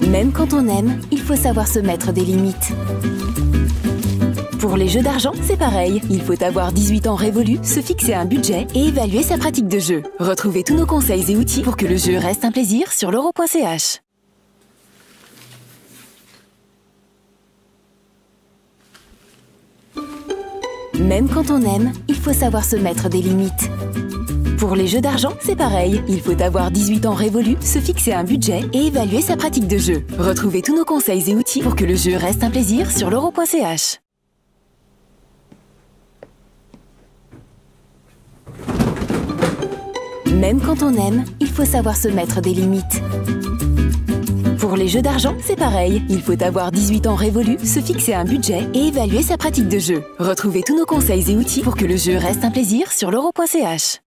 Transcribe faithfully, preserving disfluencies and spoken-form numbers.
Même quand on aime, il faut savoir se mettre des limites. Pour les jeux d'argent, c'est pareil. Il faut avoir dix-huit ans révolus, se fixer un budget et évaluer sa pratique de jeu. Retrouvez tous nos conseils et outils pour que le jeu reste un plaisir sur l'euro point c h. Même quand on aime, il faut savoir se mettre des limites. Pour les jeux d'argent, c'est pareil. Il faut avoir dix-huit ans révolus, se fixer un budget et évaluer sa pratique de jeu. Retrouvez tous nos conseils et outils pour que le jeu reste un plaisir sur l'euro point c h. Même quand on aime, il faut savoir se mettre des limites. Pour les jeux d'argent, c'est pareil. Il faut avoir dix-huit ans révolus, se fixer un budget et évaluer sa pratique de jeu. Retrouvez tous nos conseils et outils pour que le jeu reste un plaisir sur l'euro point c h.